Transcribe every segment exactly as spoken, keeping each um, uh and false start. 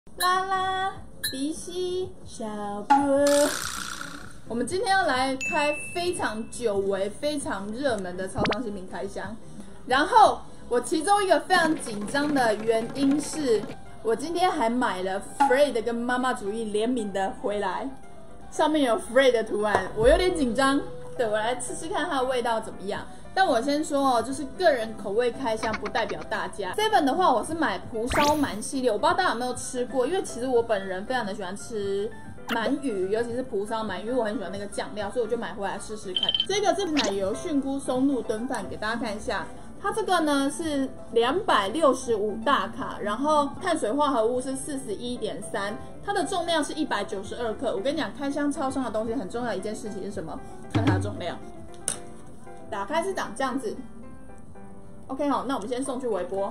啦啦，迪西小哥，我们今天要来开非常久违、非常热门的超商新品开箱。然后我其中一个非常紧张的原因是，我今天还买了 Frey 跟妈妈主义联名的回来，上面有 Frey 的图案，我有点紧张。对，我来吃吃看它的味道怎么样。但我先说哦，就是个人口味开箱，不代表大家。seven 的话，我是买蒲烧鳗系列，我不知道大家有没有吃过，因为其实我本人非常的喜欢吃鳗鱼，尤其是蒲烧鳗，因为我很喜欢那个酱料，所以我就买回来试试看。这个是奶油菌菇松露炖饭，给大家看一下。它这个呢是两百六十五大卡，然后碳水化合物是四十一点三，它的重量是一百九十二克。我跟你讲，开箱超商的东西很重要的一件事情是什么？看它的重量。打开是长这样子 ，OK 好，那我们先送去微波。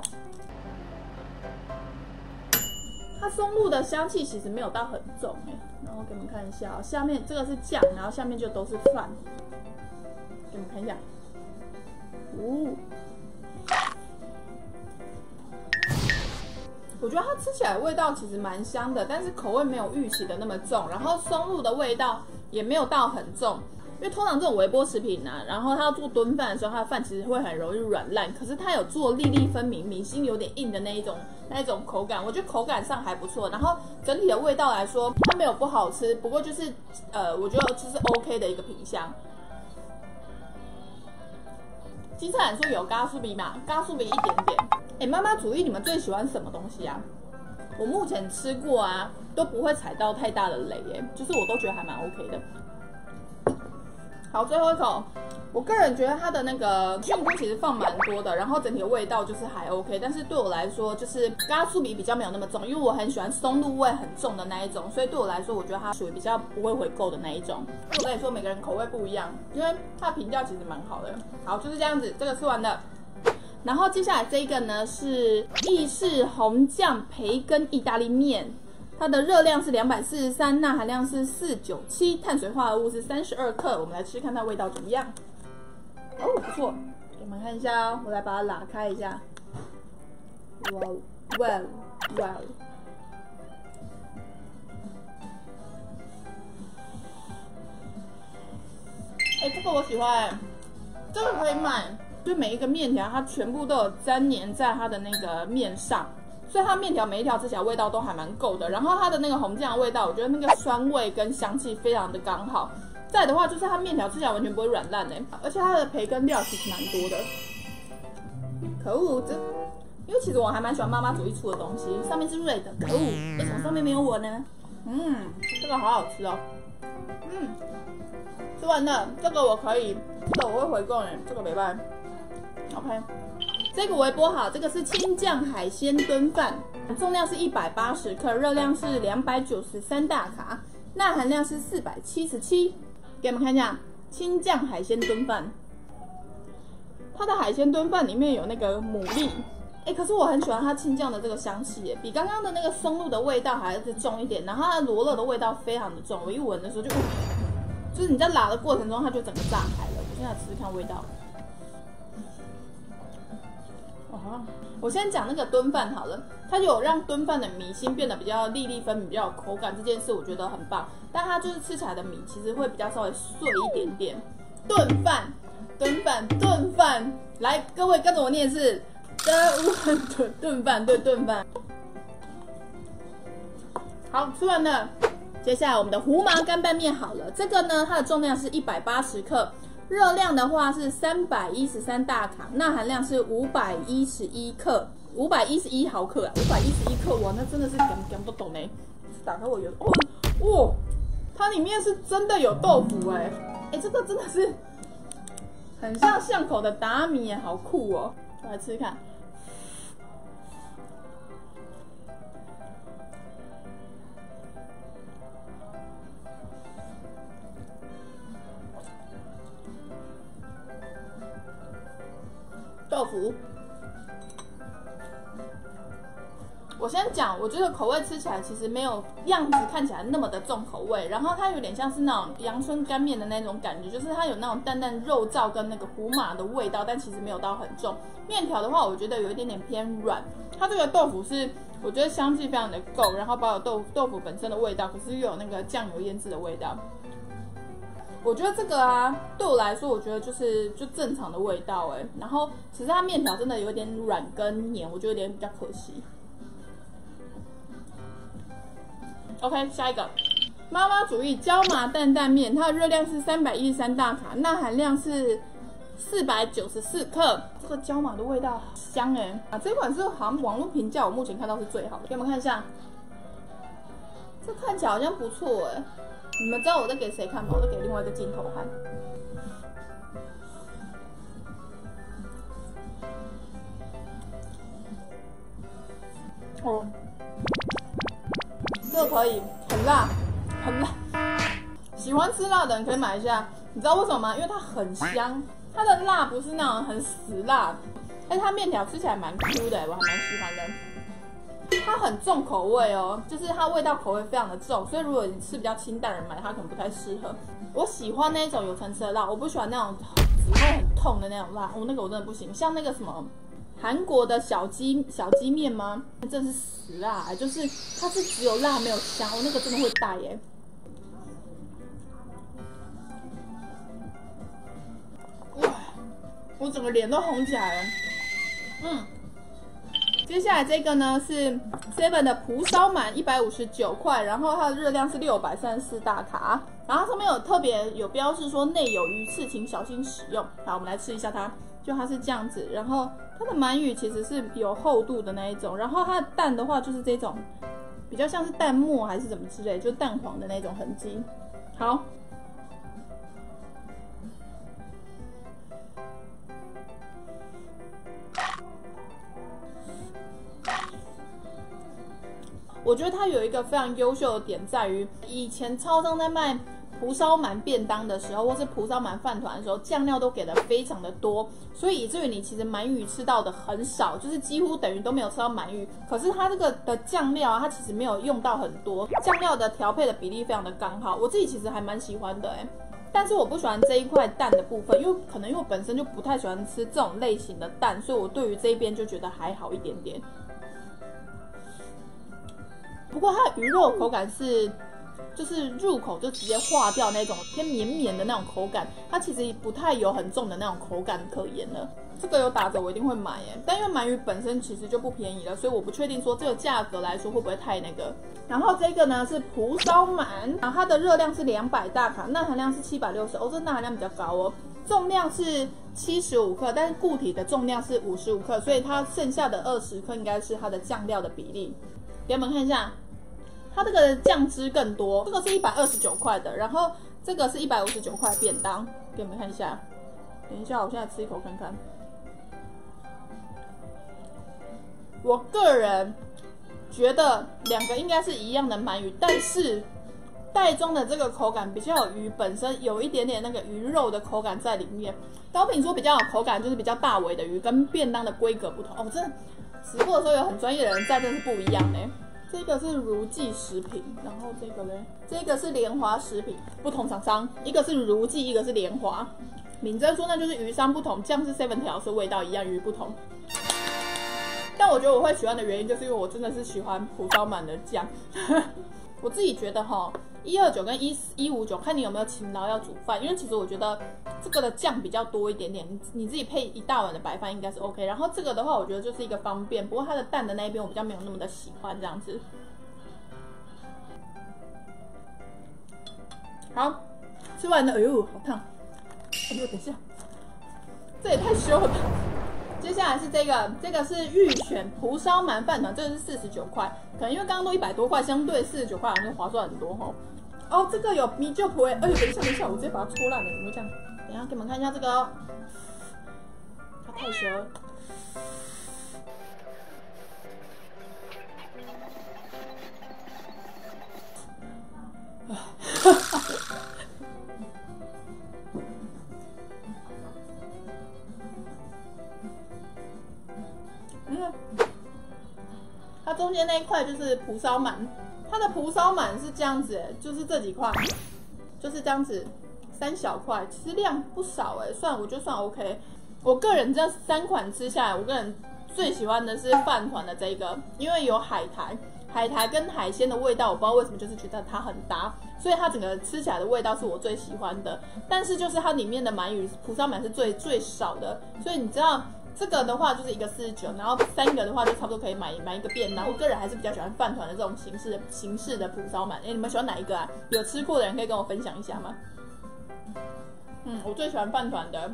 它松露的香气其实没有到很重哎，然后给你们看一下哦，下面这个是酱，然后下面就都是饭，给你们看一下，哦，我觉得它吃起来味道其实蛮香的，但是口味没有预期的那么重，然后松露的味道也没有到很重。因为通常这种微波食品啊，然后它要做炖饭的时候，它的饭其实会很容易软烂。可是它有做粒粒分明、米心有点硬的那一种那一种口感，我觉得口感上还不错。然后整体的味道来说，它没有不好吃，不过就是呃，我觉得这是 OK 的一个品相。鸡菜说有咖喱比嘛，咖喱比一点点。哎，妈妈主义，你们最喜欢什么东西啊？我目前吃过啊，都不会踩到太大的雷耶，就是我都觉得还蛮 OK 的。好，最后一口，我个人觉得它的那个菌菇其实放蛮多的，然后整体的味道就是还 OK， 但是对我来说就是咖喱比比较没有那么重，因为我很喜欢松露味很重的那一种，所以对我来说，我觉得它属于比较不会回购的那一种。我跟你说，每个人口味不一样，因为它的评价其实蛮好的。好，就是这样子，这个吃完了。然后接下来这一个呢是意式红酱培根意大利面。它的热量是两百四十三，钠含量是四百九十七，碳水化合物是三十二克。我们来吃看它味道怎么样。哦，不错，给你们看一下哦，我来把它拉开一下。哇哇哇！哎，这个我喜欢，这个可以买，就每一个面条它全部都有粘黏在它的那个面上。所以它面条每一条吃起来味道都还蛮够的，然后它的那个红酱的味道，我觉得那个酸味跟香气非常的刚好。再的话就是它面条吃起来完全不会软烂哎，而且它的培根料其实蛮多的。可恶，这因为其实我还蛮喜欢妈妈主义出的东西，上面是瑞的，可恶，为什么上面没有我呢？嗯，这个好好吃哦。嗯，吃完了，这个我可以，这个我会回购哎，这个没办法。OK。这个微波好，这个是青酱海鲜炖饭，重量是一百八十克，热量是两百九十三大卡，钠含量是四百七十七。给你们看一下青酱海鲜炖饭，它的海鲜炖饭里面有那个牡蛎，哎，可是我很喜欢它青酱的这个香气耶，比刚刚的那个松露的味道还是重一点，然后它的罗勒的味道非常的重，我一闻的时候就，就是你在拉的过程中它就整个炸开了。我现在吃吃看味道。哦，我先讲那个炖饭好了，它有让炖饭的米心变得比较粒粒分明，比较有口感，这件事我觉得很棒。但它就是吃起来的米其实会比较稍微碎一点点。炖饭，炖饭，炖饭，来，各位跟着我念是炖炖炖饭，对，炖饭。好，吃完了，接下来我们的胡麻干拌面好了，这个呢，它的重量是一百八十克。热量的话是三百一十三大卡，钠含量是五百一十一克，五百一十一毫克啊，五百一十一克，哇，那真的是讲讲不懂呢。打开我有，哦，哇，它里面是真的有豆腐哎，哎，这个真的是很像巷口的达米耶，好酷哦！我来吃吃看。豆腐，我先讲，我觉得口味吃起来其实没有样子看起来那么的重口味，然后它有点像是那种阳春干面的那种感觉，就是它有那种淡淡肉燥跟那个胡麻的味道，但其实没有到很重。面条的话，我觉得有一点点偏软，它这个豆腐是我觉得香气非常的够，然后保有豆腐豆腐本身的味道，可是又有那个酱油腌制的味道。我觉得这个啊，对我来说，我觉得就是就正常的味道哎。然后其实它面条真的有点软跟黏，我觉得有点比较可惜。OK， 下一个妈妈主义椒麻担担面，它的热量是三百一十三大卡，钠含量是四百九十四克。这个椒麻的味道好香哎！啊，这款是好像网络评价我目前看到是最好的，给你们看一下。这看起来好像不错哎。你们知道我在给谁看吗？我在给另外一个镜头看。哦，这个可以，很辣，很辣。喜欢吃辣的人可以买一下。你知道为什么吗？因为它很香，它的辣不是那种很死辣，但它面条吃起来蛮 Q 的，我还蛮喜欢的。它很重口味哦，就是它味道口味非常的重，所以如果你吃比较清淡的人买，它可能不太适合。我喜欢那种有层次的辣，我不喜欢那种只会很痛的那种辣，哦，那个我真的不行。像那个什么韩国的小鸡小鸡面吗？真是死辣，欸，就是它是只有辣没有香，哦，那个真的会带耶。哇，我整个脸都红起来了。嗯。接下来这个呢是 seven 的蒲烧鳗，一百五十九块，然后它的热量是六百三十四大卡，然后它上面有特别有标示说内有鱼刺，请小心使用。好，我们来吃一下它，就它是这样子，然后它的鳗鱼其实是有厚度的那一种，然后它的蛋的话就是这种比较像是蛋沫还是怎么之类，就蛋黄的那种痕迹。好。我觉得它有一个非常优秀的点在于，以前超商在卖蒲烧鳗便当的时候，或是蒲烧鳗饭团的时候，酱料都给的非常的多，所以以至于你其实鳗鱼吃到的很少，就是几乎等于都没有吃到鳗鱼。可是它这个的酱料啊，它其实没有用到很多，酱料的调配的比例非常的刚好，我自己其实还蛮喜欢的哎。但是我不喜欢这一块蛋的部分，因为可能因为我本身就不太喜欢吃这种类型的蛋，所以我对于这一边就觉得还好一点点。不过它的鱼肉口感是，就是入口就直接化掉那种偏绵绵的那种口感，它其实不太有很重的那种口感可言了。这个有打折我一定会买耶，但因为鳗鱼本身其实就不便宜了，所以我不确定说这个价格来说会不会太那个。然后这个呢是蒲烧鳗，然后它的热量是两百大卡，钠含量是七百六十，哦，这钠含量比较高哦，重量是七十五克，但是固体的重量是五十五克，所以它剩下的二十克应该是它的酱料的比例。给你们看一下，它这个酱汁更多，这个是一百二十九块的，然后这个是一百五十九块便当，给你们看一下。等一下，我现在吃一口看看。我个人觉得两个应该是一样的鳗鱼，但是袋装的这个口感比较有鱼本身有一点点那个鱼肉的口感在里面。高品说比较有口感就是比较大尾的鱼，跟便当的规格不同。哦，真的直播的时候有很专业的人在，真是不一样呢。这个是如记食品，然后这个呢，这个是莲华食品，不同厂商，一个是如记，一个是莲华。敏珍说那就是鱼商不同，酱是 seven 调，所以味道一样，鱼不同。但我觉得我会喜欢的原因，就是因为我真的是喜欢蒲烧鳗的酱。我自己觉得哈，一二九跟一一五九，看你有没有勤劳要煮饭，因为其实我觉得这个的酱比较多一点点，你你自己配一大碗的白饭应该是 OK。然后这个的话，我觉得就是一个方便，不过它的蛋的那一边我比较没有那么的喜欢这样子。好，吃完了，哎呦，好烫！哎呦，等一下，这也太羞了吧！接下来是这个，这个是御犬蒲烧鳗饭团，这个是四十九块，可能因为刚刚都一百多块，相对四十九块好像就划算很多哈。哦，这个有米酒婆哎，哎呦，等一下，等一下，我直接把它戳烂了，怎么会这样？等一下给你们看一下这个哦，它太熟了。嗯，它中间那一块就是蒲烧鳗，它的蒲烧鳗是这样子，就是这几块，就是这样子，三小块，其实量不少哎，算我觉得算 OK。我个人这三款吃下来，我个人最喜欢的是饭团的这个，因为有海苔，海苔跟海鲜的味道，我不知道为什么就是觉得它很搭，所以它整个吃起来的味道是我最喜欢的。但是就是它里面的鳗鱼蒲烧鳗是最最少的，所以你知道。这个的话就是一个四十九，然后三个的话就差不多可以买买一个便当。我个人还是比较喜欢饭团的这种形式形式的蒲烧鳗。哎，你们喜欢哪一个啊？有吃过的人可以跟我分享一下吗？嗯，我最喜欢饭团的。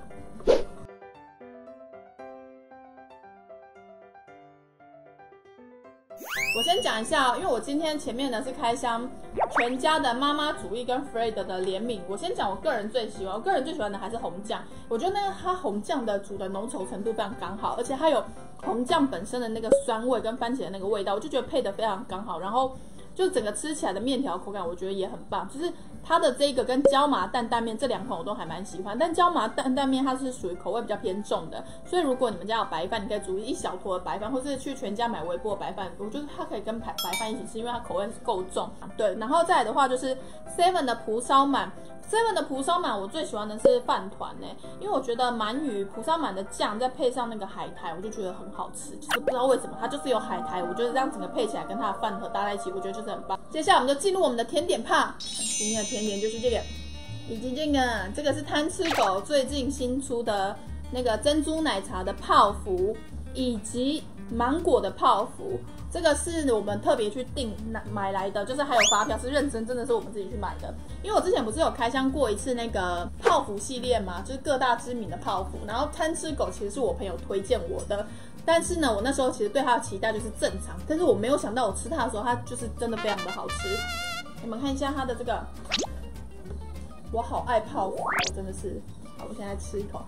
我先讲一下，因为我今天前面呢是开箱全家的妈妈主义跟 Fred 的联名。我先讲我个人最喜欢，我个人最喜欢的还是红酱。我觉得那个它红酱的煮的浓稠程度非常刚好，而且它有红酱本身的那个酸味跟番茄的那个味道，我就觉得配的非常刚好。然后就整个吃起来的面条口感，我觉得也很棒。就是它的这个跟椒麻担担面这两款我都还蛮喜欢，但椒麻担担面它是属于口味比较偏重的，所以如果你们家有白饭，你可以煮一小坨的白饭，或是去全家买微波的白饭，我觉得它可以跟白白饭一起吃，因为它口味是够重。对，然后再来的话就是 Seven 的蒲烧鳗。seven 的蒲烧鳗，我最喜欢的是饭团呢，因为我觉得鳗鱼蒲烧鳗的酱再配上那个海苔，我就觉得很好吃，就是不知道为什么它就是有海苔，我觉得这样整个配起来跟它的饭盒搭在一起，我觉得就是很棒。接下来我们就进入我们的甜点趴，今天的甜点就是这个，以及这个，这个是贪吃狗最近新出的那个珍珠奶茶的泡芙，以及芒果的泡芙。这个是我们特别去订买来的，就是还有发票，是认真，真的是我们自己去买的。因为我之前不是有开箱过一次那个泡芙系列嘛，就是各大知名的泡芙。然后贪吃狗其实是我朋友推荐我的，但是呢，我那时候其实对它的期待就是正常，但是我没有想到我吃它的时候，它就是真的非常的好吃。你们看一下它的这个，我好爱泡芙，真的是。好，我现在吃一口。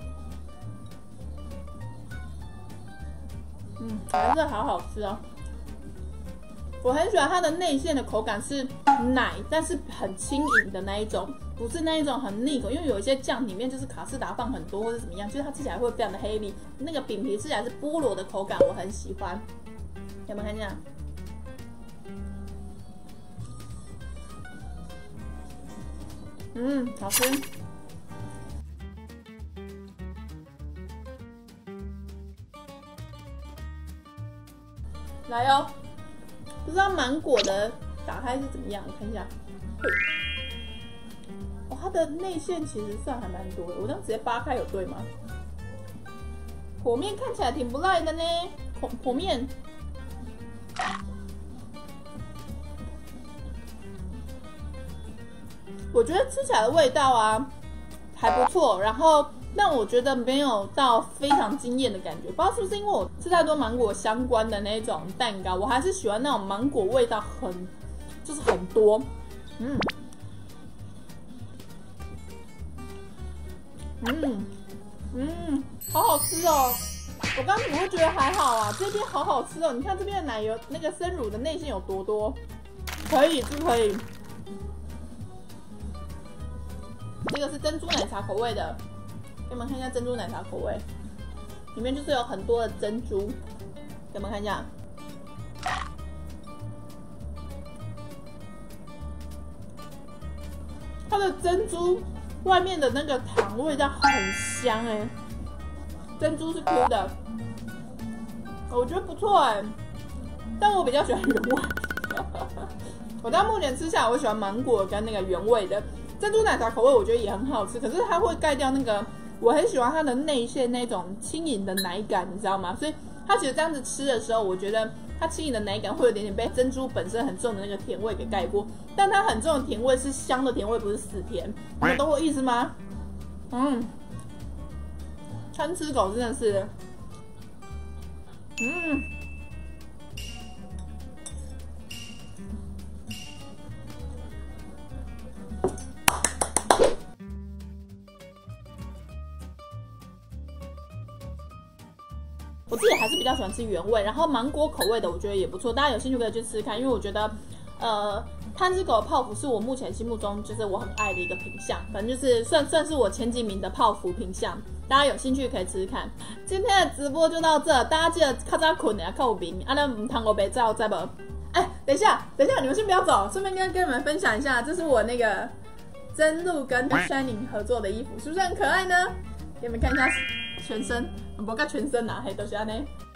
嗯，真的好好吃哦。我很喜欢它的内馅的口感是奶，但是很轻盈的那一种，不是那一种很腻口。因为有一些酱里面就是卡士达放很多或者怎么样，就是它吃起来会非常的黑粒。那个饼皮吃起来是菠萝的口感，我很喜欢。有没有看见？嗯，好吃。来哦。不知道芒果的打开是怎么样，我看一下。哦，它的内馅其实算还蛮多的，我这样直接扒开有对吗？剖面看起来挺不赖的呢，剖剖面。我觉得吃起来的味道啊还不错，然后。但我觉得没有到非常惊艳的感觉，不知道是不是因为我吃太多芒果相关的那种蛋糕，我还是喜欢那种芒果味道很，就是很多，嗯，嗯，嗯，好好吃哦！我刚怎么会觉得还好啊？这边好好吃哦！你看这边的奶油，那个生乳的内馅有多多，可以是可以。这个是珍珠奶茶口味的。给你们看一下珍珠奶茶口味，里面就是有很多的珍珠，给你们看一下。它的珍珠外面的那个糖味道很香哎、欸，珍珠是 Q 的，我觉得不错哎、欸，但我比较喜欢原味。我到目前吃下来，我喜欢芒果跟那个原味的珍珠奶茶口味，我觉得也很好吃，可是它会盖掉那个。我很喜欢它的内馅那种轻盈的奶感，你知道吗？所以它其实这样子吃的时候，我觉得它轻盈的奶感会有点点被珍珠本身很重的那个甜味给盖过，但它很重的甜味是香的甜味，不是死甜。你们懂我意思吗？嗯，贪吃狗真的是，嗯。我自己还是比较喜欢吃原味，然后芒果口味的我觉得也不错，大家有兴趣可以去吃吃看，因为我觉得，呃，贪吃狗的泡芙是我目前心目中就是我很爱的一个品项，反正就是算算是我前几名的泡芙品项，大家有兴趣可以吃吃看。今天的直播就到这，大家记得卡扎捆的靠饼，啊那唔糖我别照在不？哎，等一下，等一下，你们先不要走，顺便跟跟你们分享一下，这是我那个真露跟 Shining 合作的衣服，是不是很可爱呢？给你们看一下全身。无甲全身啊，嘿，就是安尼。